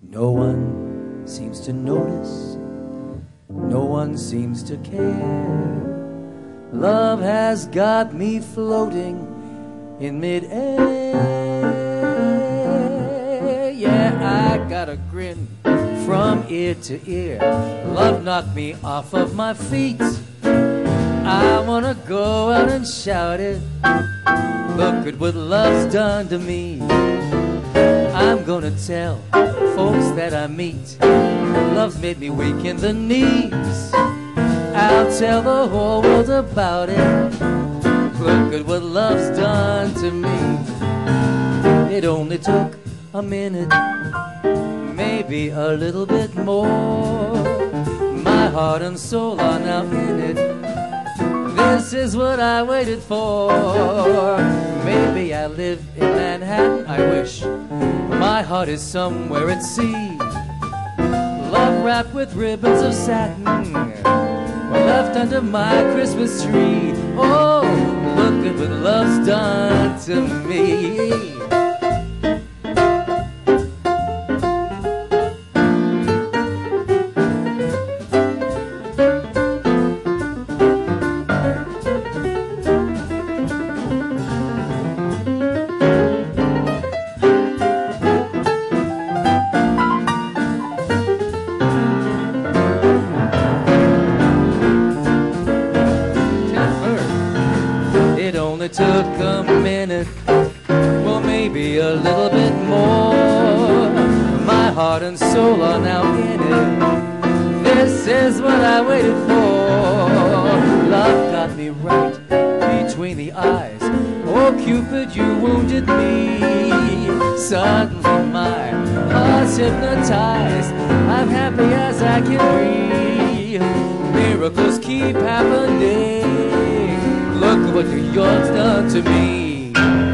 No one seems to notice, no one seems to care. Love has got me floating in midair. Yeah, I got a grin from ear to ear. Love knocked me off of my feet. I wanna go out and shout it. Look at what love's done to me. I'm gonna tell folks that I meet, love's made me weak in the knees. I'll tell the whole world about it. Look at what love's done to me. It only took a minute, maybe a little bit more. My heart and soul are now in it. This is what I waited for. Maybe I live in Manhattan, I wish. My heart is somewhere at sea. Love wrapped with ribbons of satin, left under my Christmas tree. Oh, look at what love's done to me. Took a minute, well maybe a little bit more. My heart and soul are now in it. This is what I waited for. Love got me right between the eyes. Oh Cupid, you wounded me. Suddenly my heart's hypnotized. I'm happy as I can be. Miracles keep happening. Look at what New York's done to me.